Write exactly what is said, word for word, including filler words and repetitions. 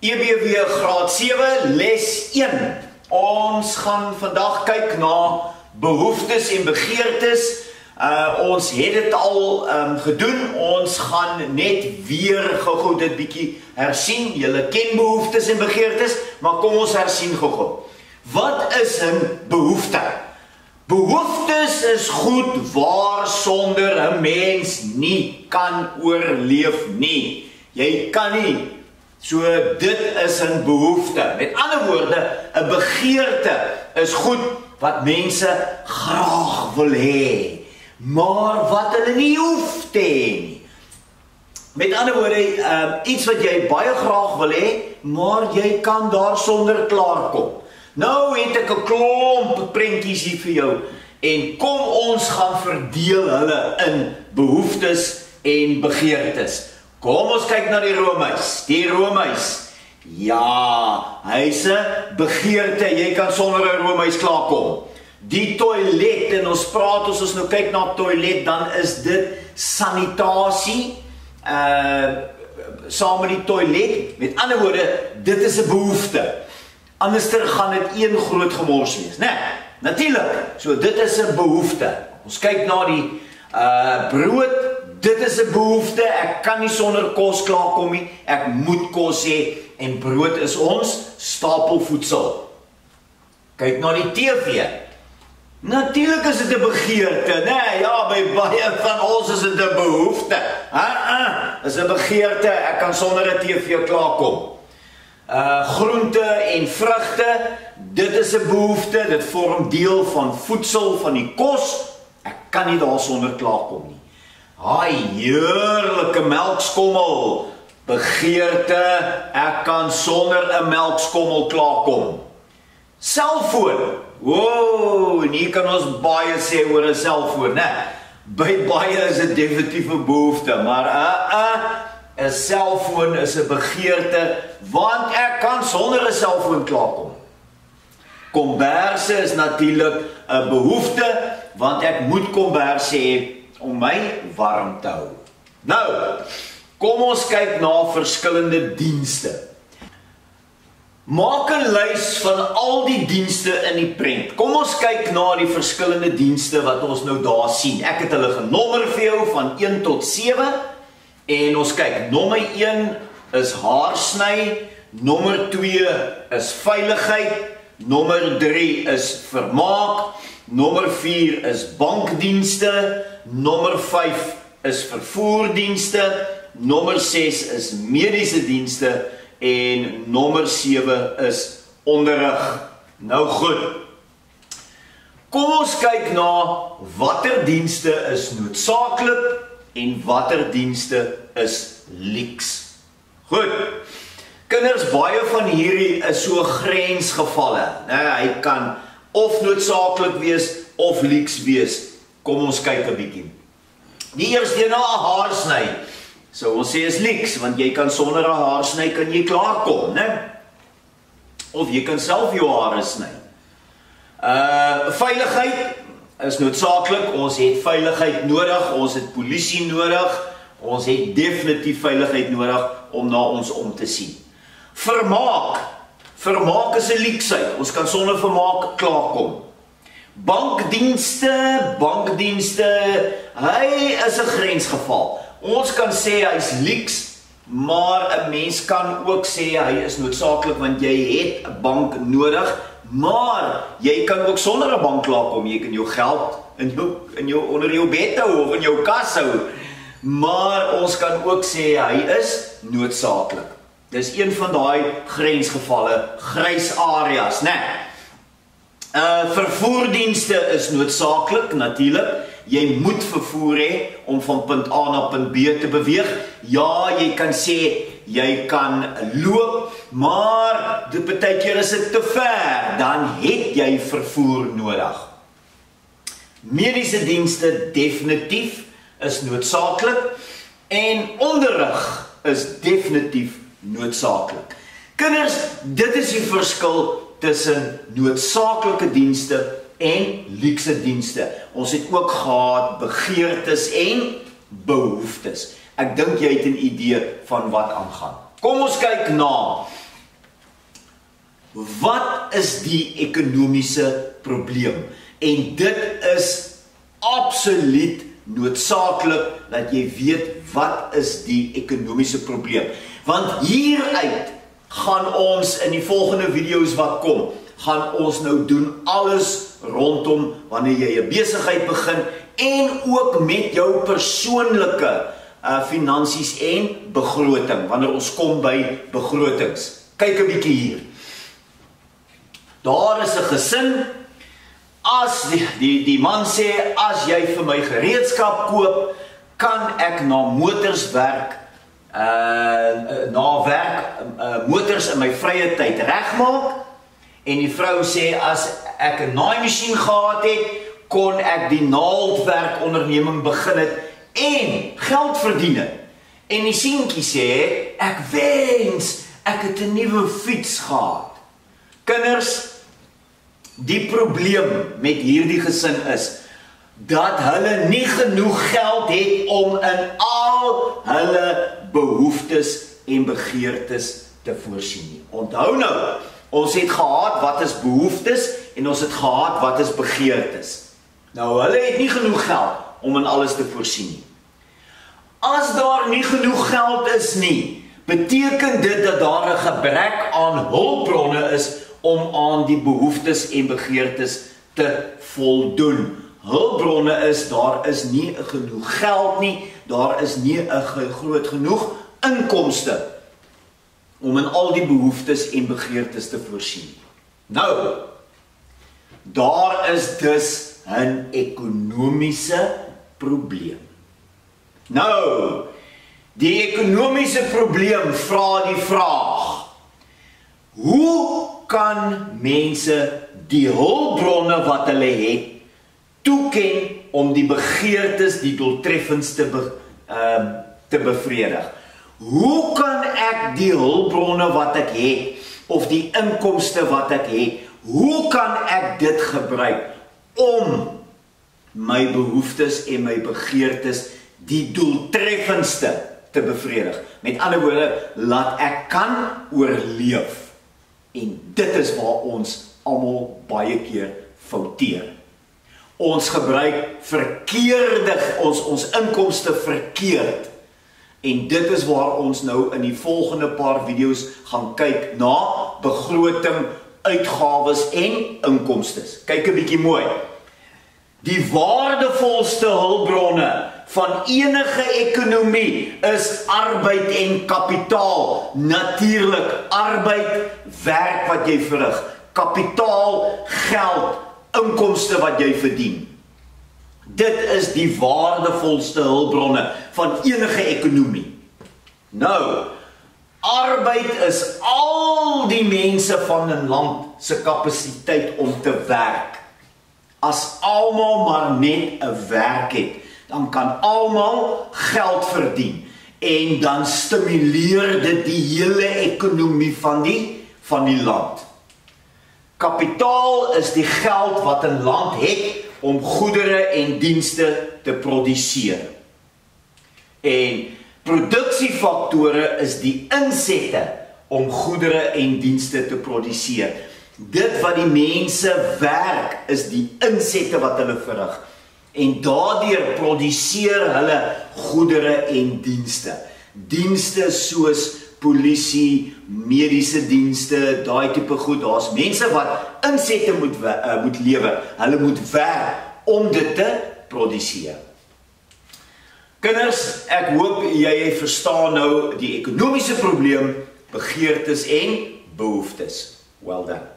E B W graad sewe les een. Ons gaan vandag kyk na behoeftes en begeertes. Uh, ons het dit al um, gedoen. Ons gaan net weer gou-gou dit bietjie hersien. Julle ken behoeftes en begeertes, maar kom ons hersien gou-gou. Wat is 'n behoefte? Behoeftes is goed waarsonder 'n mens nie kan oorleef nie. Jy kan nie. So dit is 'n behoefte. Met ander woorde, 'n begeerte is goed wat mense graag wil hê, maar wat hulle nie hoef te hê nie. Met ander woorde, uh, iets wat jy baie graag wil hê, maar jy kan daarsonder klaarkom. Nou het ek 'n klomp prentjies hier vir jou en kom ons gaan verdeel hulle in behoeftes en begeertes. Kom ons kyk na die roomhuis. Die roomhuis. Ja, hy's 'n begeerte. Jy kan sonder 'n roomhuis klaarkom. Die toilet, en ons praat ons as nou kyk na toilet, dan is dit sanitasie uh saam met die toilet. Met ander woorde, dit is 'n behoefte. Anderster gaan dit een groot gemors wees, né? Nee, natuurlik. So dit is 'n behoefte. Ons kyk na die uh brood. Dit is 'n behoefte. Ek kan nie sonder kos klaarkom nie. Ek moet kos hê en brood is ons stapelvoedsel. Kyk na die T V. Natuurlik is dit 'n begeerte, né? Ja, by baie van ons is dit 'n behoefte. Ha, is 'n begeerte. Ek kan sonder 'n T V klaarkom. Uh groente en vrugte, dit is 'n behoefte. Dit vorm deel van voedsel van die kos. Ek kan nie daarsonder klaarkom nie. Haai, heerlike melkskommel. Begeerte, ek kan sonder 'n melkskommel klaarkom. Selfoon. Wow, en hier kan ons baie sê oor 'n selfoon, né? By baie is dit definitief 'n behoefte, maar uh, uh, 'n selfoon is 'n begeerte, want ek kan sonder 'n selfoon klaarkom. Komberse is natuurlik 'n behoefte, want ek moet komberse hê om my warm te hou. Nou, kom ons kyk na verskillende dienste. Maak 'n lys van al die dienste in die prent. Kom ons kyk na die verskillende dienste wat ons nou daar sien. Ek het hulle genommer vir jou van een tot sewe. En ons kyk, nommer een is haarsny, nommer twee is veiligheid, nommer drie is vermaak, nommer vier is bankdienste, nommer vyf is vervoerdienste, nommer ses is mediese dienste en nommer sewe is onderrig. Nou goed. Kom ons kyk na watter dienste is noodsaaklik en watter dienste is leeks. Goed. Kinders, baie van hierdie is so grensgevalle. Nee, hy kan of noodsaaklik wees of leeks wees. Kom ons kyk 'n bietjie. Die eerste na 'n haarsny. So ons sê is leeks, want jy kan sonder 'n haarsny kan jy klaarkom, né? Of jy kan self jou hare sny. Uh veiligheid is noodsaaklik. Ons het veiligheid nodig, ons het polisie nodig. Ons het definitief veiligheid nodig om na ons om te sien. Vermaak. Vermaak is 'n leksheid. Ons kan sonder vermaak klaarkom. Bankdienste, bankdienste, hy is 'n grensgeval. Ons kan sê hy's leeks, maar 'n mens kan ook sê hy is noodsaaklik want jy het 'n bank nodig, maar jy kan ook sonder 'n bank klaarkom. Jy kan jou geld in jou, in jou onder jou bed hou of in jou kas hou. Maar ons kan ook sê hy is noodsaaklik. Dis een van daai grensgevalle, grys areas, né? Uh, vervoerdienste is noodsaaklik, natuurlik. Jy moet vervoer hê om van punt A na punt B te beweeg. Ja, jy kan sê, jy kan loop, maar dit baie keer is dit te ver, dan het jy vervoer nodig. Mediese dienste definitief is noodsaaklik en onderrig is definitief noodsaaklik. Kinders, dit is die verskil tussen noodsaaklike dienste en leekse dienste. Ons het ook gehad begeertes en behoeftes. Ek dink jy het 'n idee van wat aangaan. Kom ons kyk na wat is die ekonomiese probleem? En dit is absoluut noodsaaklik dat jy weet wat is die ekonomiese probleem. Want hieruit gaan ons in die volgende video's wat kom, gaan ons nou doen alles rondom wanneer jy 'n besigheid begin en ook met jou persoonlike uh, finansies en begroting, wanneer ons kom by begrotings. Kyk 'n bietjie hier. Daar is 'n gesin. As die, die, die man sê, as jy vir my gereedskap koop, kan ek na motors werk, uh, na werk, uh, motors in my vrye tyd regmaak. En die vrou sê, as ek 'n naaimasjien gehad het, kon ek die naaldwerk onderneming begin het en geld verdien het. En die seentjie sê, ek wens ek het 'n nuwe fiets gehad. Kinders, die probleem met hierdie gesin is, dat hulle nie genoeg geld het om in al hulle behoeftes en begeertes te voorsien nie. Onthou nou, ons het gehad wat is behoeftes en ons het gehad wat is begeertes. Nou, hulle het nie genoeg geld om in alles te voorsien nie. As daar nie genoeg geld is nie, beteken dit dat daar 'n gebrek aan hulpbronne is om aan die behoeftes en begeertes te voldoen. Hulpbronne is, daar is nie genoeg geld nie, daar is nie 'n groot genoeg inkomste om in al die behoeftes en begeertes te voorsien. Nou, daar is dus 'n ekonomiese probleem. Nou, die ekonomiese probleem vra die vraag, hoe kan mense die hulpbronne wat hulle het toeken om die begeertes die doeltreffendste be, uh, te bevredig? Hoe kan ek die hulpbronne wat ek het, of die inkomste wat ek het, hoe kan ek dit gebruik om my behoeftes en my begeertes die doeltreffendste te bevredig? Met ander woorde, laat ek kan oorleef. En dit is waar ons almal baie keer fouteer. Ons gebruik verkeerde, ons, ons inkomste verkeerd. En dit is waar ons nou in die volgende paar video's gaan kyk na begroting, uitgawes en inkomstes. Kyk 'n bietjie mooi. Die waardevolste hulpbronne van enige ekonomie is arbeid en kapitaal. Natuurlik, arbeid, werk wat jy verrig, kapitaal, geld, inkomste wat jy verdien. Dit is die waardevolste hulpbronne van enige ekonomie. Nou, arbeid is al die mense van 'n land se kapasiteit om te werk. As almal maar net 'n werk het, dan kan almal geld verdien en dan stimuleer dit die hele ekonomie van die van die land. Kapitaal is die geld wat 'n land het om goedere en dienste te produseer. En produksiefaktore is die insette om goedere en dienste te produseer. Dit wat die mense werk is die insette wat hulle verrig. En daardeur produseer hulle goedere en dienste. Dienste soos polisie, mediese dienste, daai tipe goed. Daar's mense wat insette moet, uh, moet lewer. Hulle moet werk om dit te produseer. Kinders, ek hoop jy verstaan nou die ekonomiese probleem, begeertes en behoeftes. Well done.